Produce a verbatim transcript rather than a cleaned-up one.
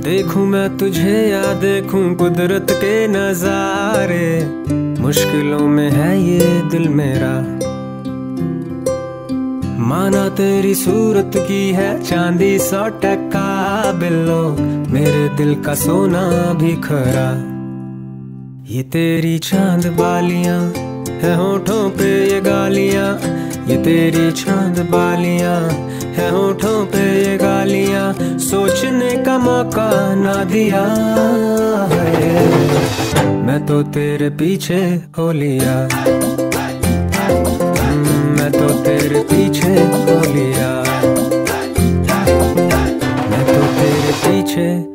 देखूं मैं तुझे या देखूं कुदरत के नजारे, मुश्किलों में है ये दिल मेरा। माना तेरी सूरत की है चांदी सौ टका बिल्लो, मेरे दिल का सोना भी खरा। ये तेरी चांद बालियां है होठों पे ये गालियां, ये तेरी चांद बालियां है होठों पे ये गालियां, सोचने का मौका ना दिया है। मैं तो तेरे पीछे हो लिया, मैं तो तेरे पीछे हो लिया, मैं तो तेरे पीछे